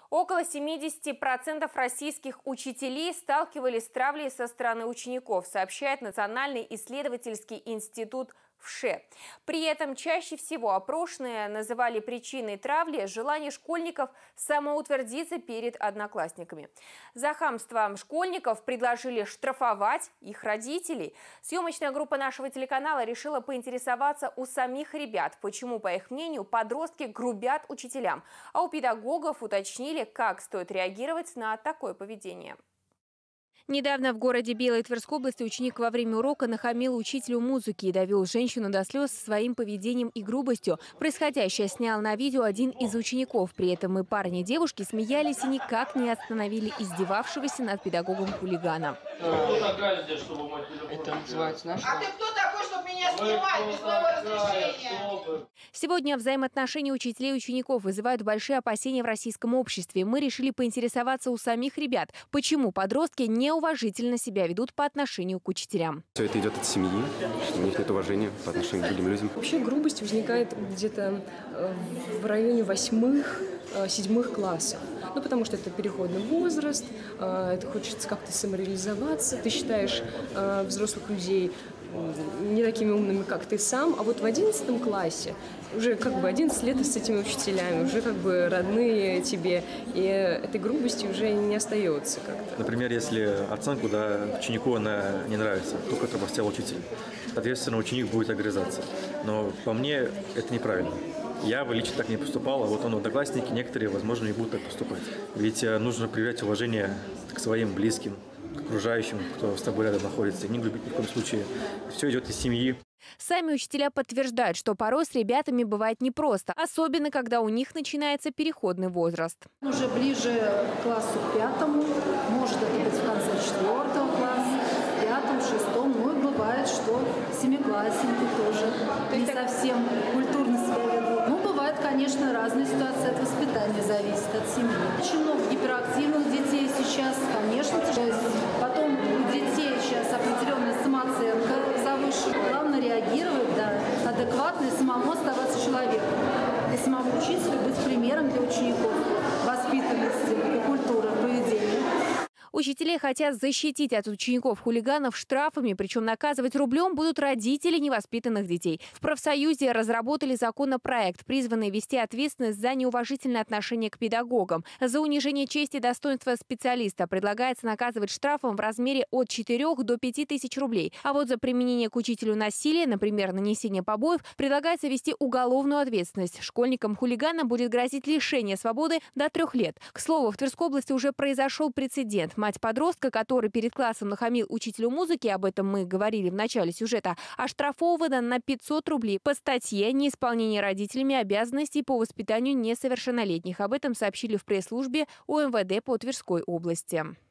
Около 70% российских учителей сталкивались с травлей со стороны учеников, сообщает Национальный исследовательский институт ВШЭ. При этом чаще всего опрошенные называли причиной травли желание школьников самоутвердиться перед одноклассниками. За хамство школьников предложили штрафовать их родителей. Съемочная группа нашего телеканала решила поинтересоваться у самих ребят, почему, по их мнению, подростки грубят учителям. А у педагогов уточнили, как стоит реагировать на такое поведение. Недавно в городе Белой Тверской области ученик во время урока нахамил учителю музыки и довел женщину до слез своим поведением и грубостью. Происходящее снял на видео один из учеников. При этом и парни и девушки смеялись и никак не остановили издевавшегося над педагогом хулигана. Это называется наш. А ты кто такой, чтобы меня снимать без моего разрешения? Сегодня взаимоотношения учителей и учеников вызывают большие опасения в российском обществе. Мы решили поинтересоваться у самих ребят, почему подростки неуважительно себя ведут по отношению к учителям. Все это идет от семьи, что у них нет уважения по отношению к другим людям. Вообще грубость возникает где-то в районе 8-7 классов. Ну, потому что это переходный возраст, это хочется как-то самореализоваться. Ты считаешь взрослых людей не такими умными, как ты сам, а вот в 11 классе уже 11 лет с этими учителями, уже родные тебе, и этой грубости уже не остается как-то. Например, если оценку ученику она не нравится, только это поставил учитель, соответственно, ученик будет огрызаться. Но по мне это неправильно. Я бы лично так не поступал, а вот одноклассники некоторые, возможно, и будут так поступать. Ведь нужно проявлять уважение к своим близким, к окружающим, кто с тобой рядом находится, и не любить ни в коем случае. Все идет из семьи. Сами учителя подтверждают, что порой с ребятами бывает непросто, особенно когда у них начинается переходный возраст. Уже ближе к классу 5, может это быть в конце 4 класса, 5, 6, ну и бывает, что семиклассники тоже не совсем культурно себя ведут. Ну, бывает, конечно, разные ситуации, от воспитания зависит, от семьи. Очень много гиперактивных детей сейчас, конечно. Потом у детей сейчас определенная самооценка завышена. Главное реагировать, адекватно и самому оставаться человеком. И самому учителю быть примером для учеников воспитанности и культуры, поведения. Учителей хотят защитить от учеников-хулиганов штрафами, причем наказывать рублем будут родители невоспитанных детей. В профсоюзе разработали законопроект, призванный ввести ответственность за неуважительное отношение к педагогам. За унижение чести и достоинства специалиста предлагается наказывать штрафом в размере от 4 до 5 тысяч рублей. А вот за применение к учителю насилия, например, нанесение побоев, предлагается ввести уголовную ответственность. Школьникам-хулиганам будет грозить лишение свободы до 3 лет. К слову, в Тверской области уже произошел прецедент. Мать подростка, который перед классом нахамил учителю музыки, об этом мы говорили в начале сюжета, оштрафована на 500 рублей по статье «Неисполнение родителями обязанностей по воспитанию несовершеннолетних». Об этом сообщили в пресс-службе УМВД по Тверской области.